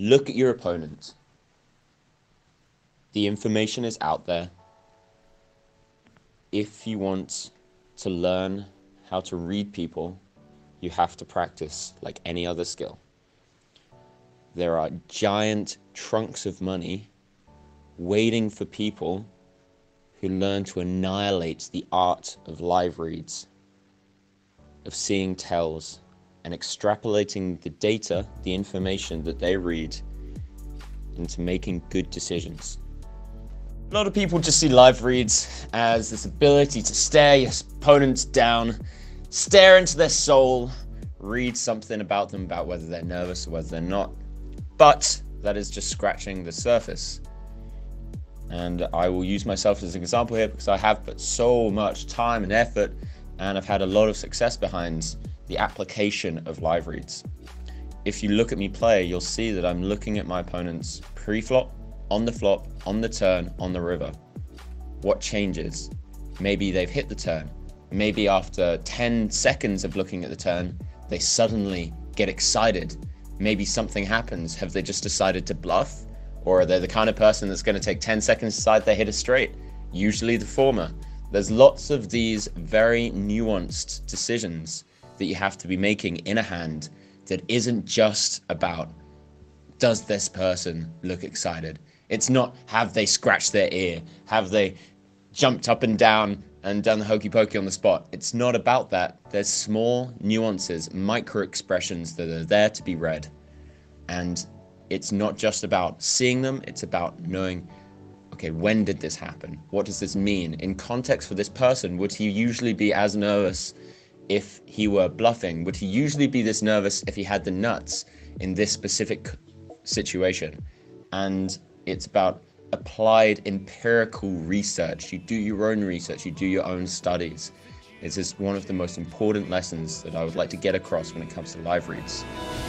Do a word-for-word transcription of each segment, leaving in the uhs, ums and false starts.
Look at your opponent. The information is out there. If you want to learn how to read people, you have to practice like any other skill. There are giant trunks of money waiting for people who learn to annihilate the art of live reads, of seeing tells, and extrapolating the data, the information that they read, into making good decisions. A lot of people just see live reads as this ability to stare your opponents down, stare into their soul, read something about them, about whether they're nervous or whether they're not. But that is just scratching the surface. And I will use myself as an example here because I have put so much time and effort, and I've had a lot of success behind the application of live reads. If you look at me play, you'll see that I'm looking at my opponents pre-flop, on the flop, on the turn, on the river. What changes? Maybe they've hit the turn. Maybe after ten seconds of looking at the turn, they suddenly get excited. Maybe something happens. Have they just decided to bluff? Or are they the kind of person that's going to take ten seconds to decide they hit a straight? Usually the former. There's lots of these very nuanced decisions that you have to be making in a hand that isn't just about, does this person look excited? It's not, have they scratched their ear? Have they jumped up and down and done the hokey pokey on the spot? It's not about that. There's small nuances, micro expressions that are there to be read. And it's not just about seeing them, it's about knowing, okay, when did this happen? What does this mean? In context for this person, would he usually be as nervous if he were bluffing? Would he usually be this nervous if he had the nuts in this specific situation? And it's about applied empirical research. You do your own research, you do your own studies. This is one of the most important lessons that I would like to get across when it comes to live reads.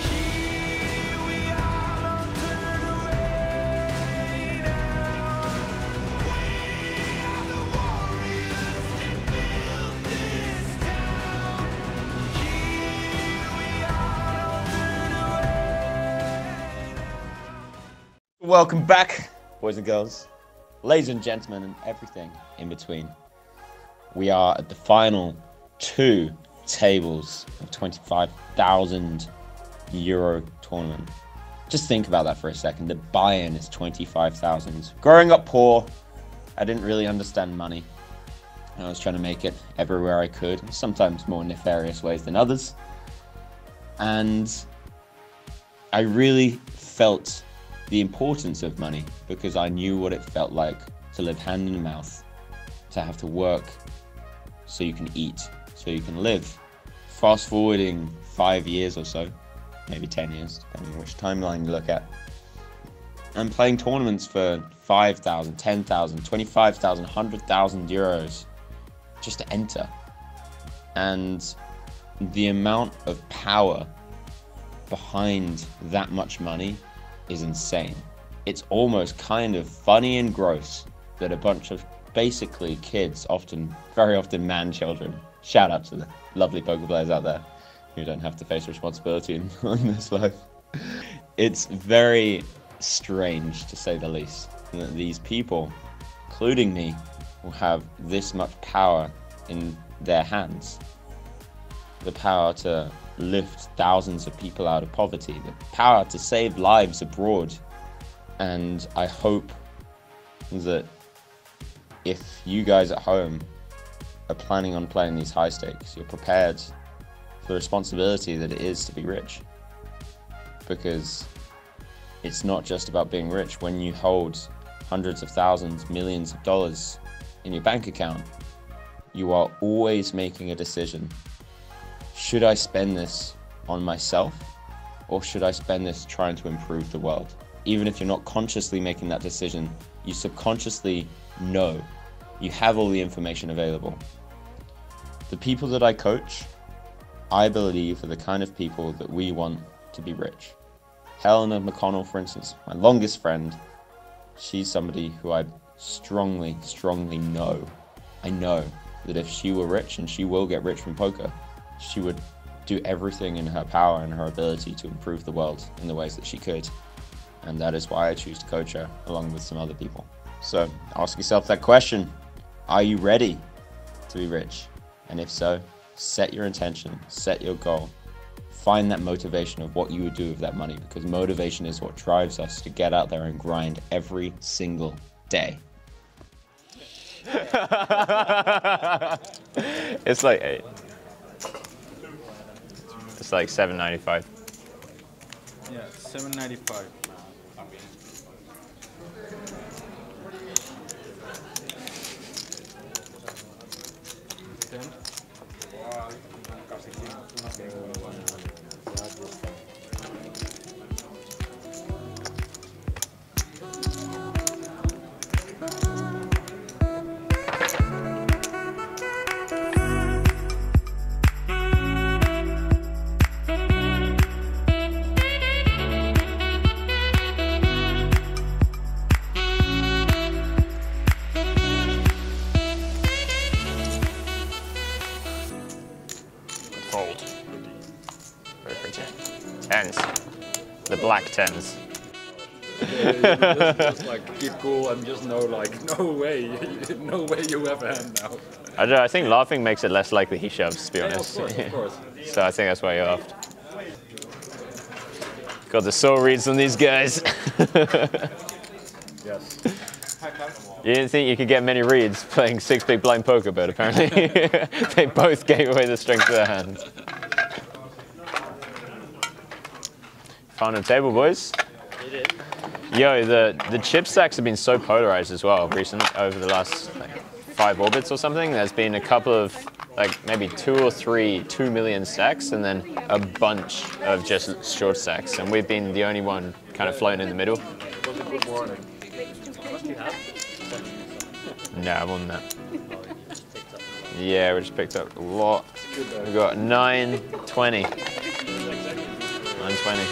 Welcome back, boys and girls, ladies and gentlemen, and everything in between. We are at the final two tables of twenty-five thousand euro tournament. Just think about that for a second. The buy-in is twenty-five thousand. Growing up poor, I didn't really understand money. I was trying to make it everywhere I could, sometimes more nefarious ways than others. And I really felt the importance of money because I knew what it felt like to live hand in mouth, to have to work so you can eat, so you can live. Fast forwarding five years or so, maybe ten years, depending on which timeline you look at, I'm playing tournaments for five thousand, ten thousand, twenty-five thousand, one hundred thousand euros just to enter. And the amount of power behind that much money is insane. It's almost kind of funny and gross that a bunch of basically kids, often, very often man children, shout out to the lovely poker players out there who don't have to face responsibility in, in this life. It's very strange, to say the least, that these people, including me, will have this much power in their hands. The power to lift thousands of people out of poverty, the power to save lives abroad. And I hope that if you guys at home are planning on playing these high stakes, you're prepared for the responsibility that it is to be rich. Because it's not just about being rich. When you hold hundreds of thousands, millions of dollars in your bank account, you are always making a decision. Should I spend this on myself, or should I spend this trying to improve the world? Even if you're not consciously making that decision, you subconsciously know. You have all the information available. The people that I coach, I believe, are the kind of people that we want to be rich. Helena McConnell, for instance, my longest friend, she's somebody who I strongly, strongly know. I know that if she were rich, and she will get rich from poker, she would do everything in her power and her ability to improve the world in the ways that she could. And that is why I choose to coach her along with some other people. So ask yourself that question. Are you ready to be rich? And if so, set your intention, set your goal. Find that motivation of what you would do with that money, because motivation is what drives us to get out there and grind every single day. It's like eight. It's like seven ninety-five. Yeah, seven ninety-five. Fold. Very pretty. Tens. The black tens. Yeah, just like keep cool and just know like no way, no way you have a hand now. I don't know, I think laughing makes it less likely he shoves, to be honest. Yeah, of course, of course. So I think that's why you laughed. Got the soul reads on these guys. Yes. You didn't think you could get many reads playing six big blind poker, but apparently they both gave away the strength of their hands. Final table, boys. Yo, the, the chip stacks have been so polarized as well recently, over the last like, five orbits or something. There's been a couple of, like maybe two or three two million stacks, and then a bunch of just short stacks. And we've been the only one kind of floating in the middle. Good morning. No, more than that. Yeah, we just picked up a lot. We got nine twenty. nine twenty.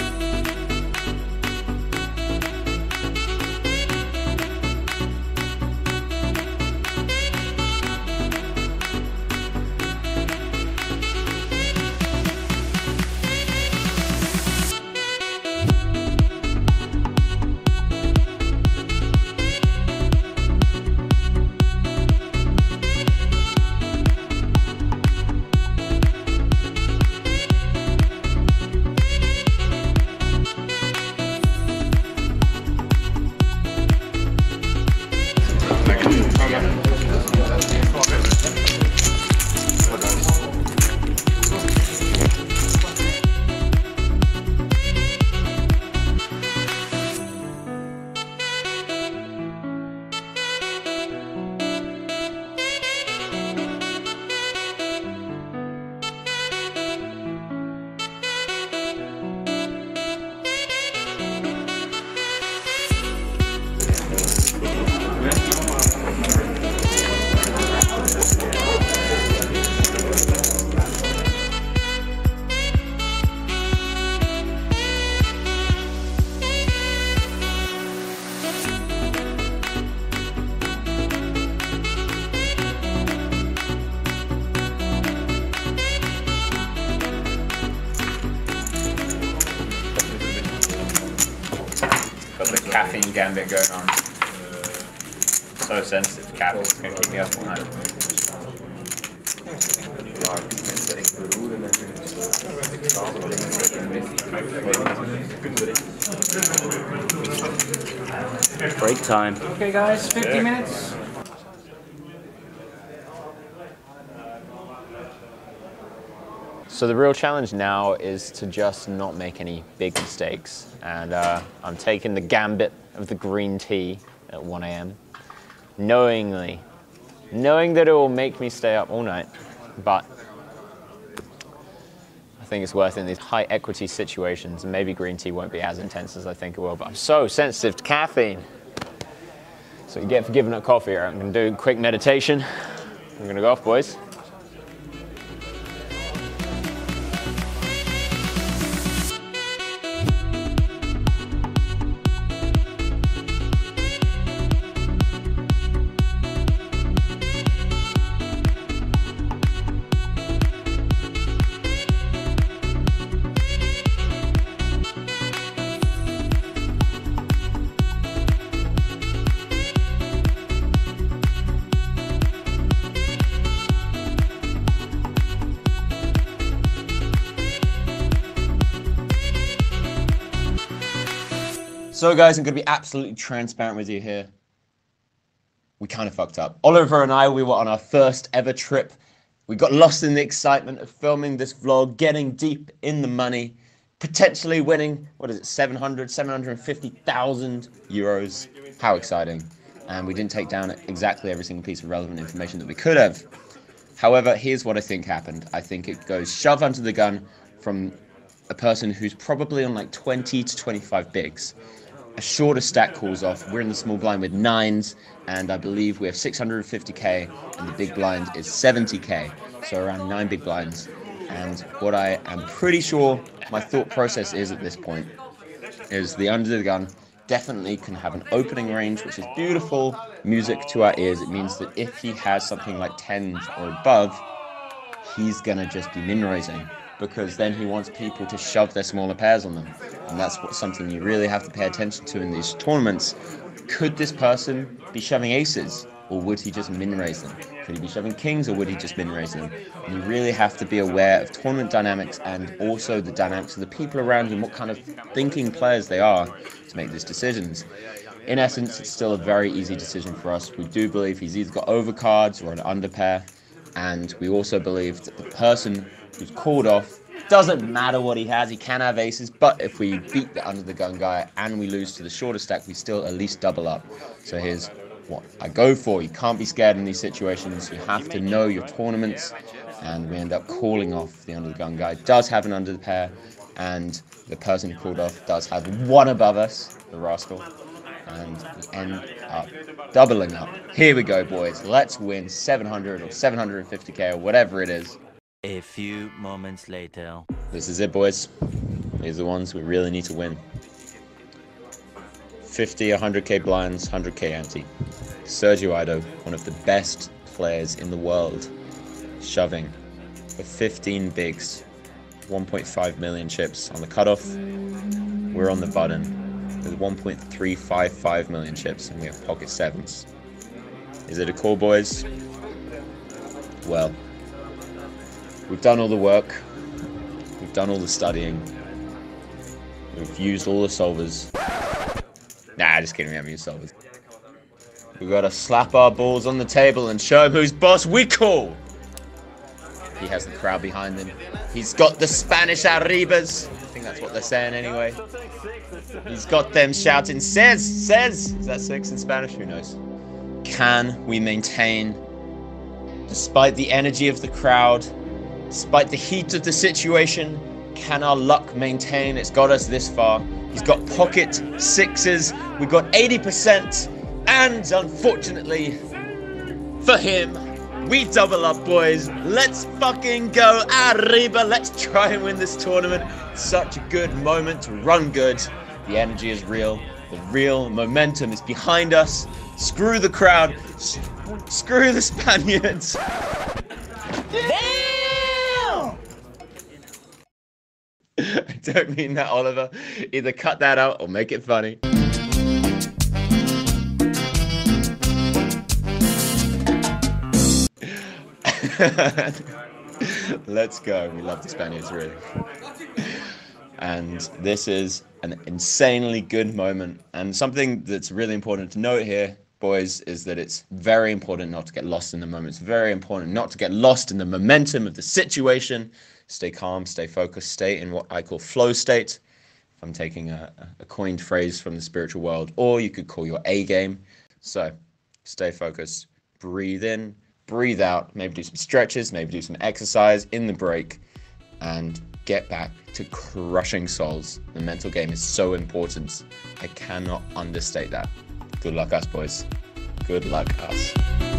Got the caffeine gambit going on. So sensitive to caffeine, it's going to keep me up all night. Break time. Okay guys, fifty minutes. So the real challenge now is to just not make any big mistakes. And uh, I'm taking the gambit of the green tea at one A M knowingly, knowing that it will make me stay up all night, but I think it's worth it in these high equity situations, and maybe green tea won't be as intense as I think it will, but I'm so sensitive to caffeine. So you get for giving up coffee. I'm gonna do a quick meditation. I'm gonna go off, boys. So guys, I'm going to be absolutely transparent with you here. We kind of fucked up. Oliver and I, we were on our first ever trip. We got lost in the excitement of filming this vlog, getting deep in the money, potentially winning, what is it, seven hundred, seven hundred fifty thousand euros. How exciting. And we didn't take down exactly every single piece of relevant information that we could have. However, here's what I think happened. I think it goes shove under the gun from a person who's probably on like twenty to twenty-five bigs. A shorter stack calls off. We're in the small blind with nines, and I believe we have six hundred fifty K, and the big blind is seventy K, so around nine big blinds. And what I am pretty sure my thought process is at this point is the under the gun definitely can have an opening range, which is beautiful music to our ears. It means that if he has something like tens or above, he's gonna just be min raising, because then he wants people to shove their smaller pairs on them. And that's what something you really have to pay attention to in these tournaments. Could this person be shoving aces, or would he just min raise them? Could he be shoving kings, or would he just min raise them? And you really have to be aware of tournament dynamics and also the dynamics of the people around you and what kind of thinking players they are to make these decisions. In essence, it's still a very easy decision for us. We do believe he's either got overcards or an underpair, and we also believe that the person who's called off, doesn't matter what he has, he can have aces, but if we beat the under the gun guy and we lose to the shorter stack, we still at least double up. So here's what I go for. You can't be scared in these situations. You have to know your tournaments, and we end up calling off the under the gun guy. Does have an under the pair, and the person who called off does have one above us, the rascal, and we end up doubling up. Here we go, boys. Let's win seven hundred or seven hundred fifty K or whatever it is. A few moments later. This is it, boys. These are the ones we really need to win. fifty, one hundred K blinds, one hundred K ante. Sergio Ido, one of the best players in the world, shoving for fifteen bigs, one point five million chips on the cutoff. We're on the button with one point three five five million chips, and we have pocket sevens. Is it a call, boys? Well, we've done all the work. We've done all the studying. We've used all the solvers. Nah, just kidding, we haven't used solvers. We've got to slap our balls on the table and show him who's boss. We call! He has the crowd behind him. He's got the Spanish arribas. I think that's what they're saying anyway. He's got them shouting, says, says. Is that six in Spanish? Who knows? Can we maintain, despite the energy of the crowd, despite the heat of the situation, can our luck maintain? It's got us this far. He's got pocket sixes. We've got eighty percent. And unfortunately for him, we double up, boys. Let's fucking go. Arriba. Let's try and win this tournament. Such a good moment to run good. The energy is real. The real momentum is behind us. Screw the crowd. S screw the Spaniards. Damn! I don't mean that, Oliver. Either cut that out or make it funny. Let's go. We love the Spaniards, really. And this is an insanely good moment. And something that's really important to note here, boys, is that it's very important not to get lost in the moment. It's very important not to get lost in the momentum of the situation. Stay calm, stay focused, stay in what I call flow state. If I'm taking a, a coined phrase from the spiritual world, or you could call your A game. So stay focused, breathe in, breathe out, maybe do some stretches, maybe do some exercise in the break, and get back to crushing souls. The mental game is so important. I cannot understate that. Good luck us, boys. Good luck us.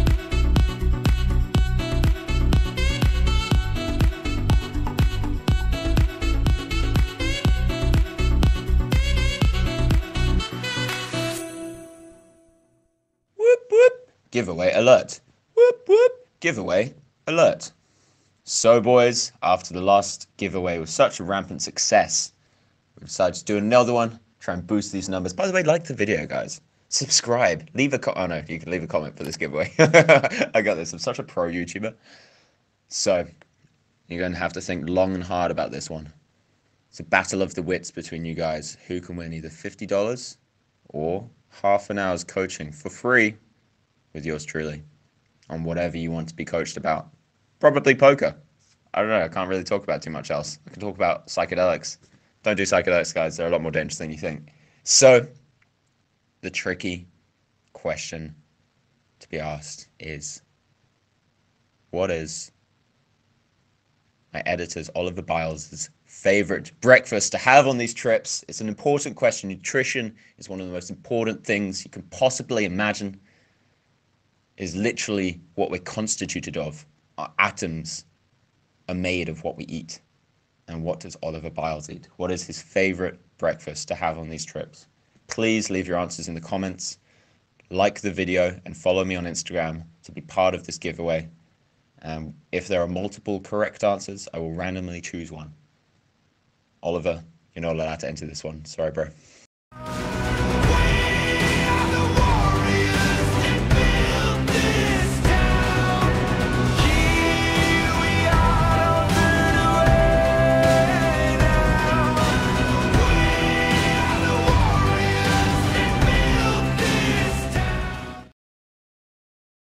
Whoop, whoop. Giveaway alert. Whoop, whoop. Giveaway alert. So, boys, after the last giveaway was such a rampant success, we decided to do another one, try and boost these numbers. By the way, like the video, guys. Subscribe. Leave a comment. Oh, no, you can leave a comment for this giveaway. I got this. I'm such a pro YouTuber. So, you're going to have to think long and hard about this one. It's a battle of the wits between you guys. Who can win either fifty dollars or half an hour's coaching for free with yours truly on whatever you want to be coached about. Probably poker. I don't know. I can't really talk about too much else. I can talk about psychedelics. Don't do psychedelics, guys. They're a lot more dangerous than you think. So, the tricky question to be asked is, what is my editor's Oliver Biles' favorite breakfast to have on these trips? It's an important question. Nutrition is one of the most important things you can possibly imagine. It is literally what we're constituted of. Our atoms are made of what we eat. And what does Oliver Biles eat? What is his favorite breakfast to have on these trips? Please leave your answers in the comments. Like the video and follow me on Instagram to be part of this giveaway. Um, if there are multiple correct answers, I will randomly choose one. Oliver, you're not allowed to enter this one. Sorry, bro.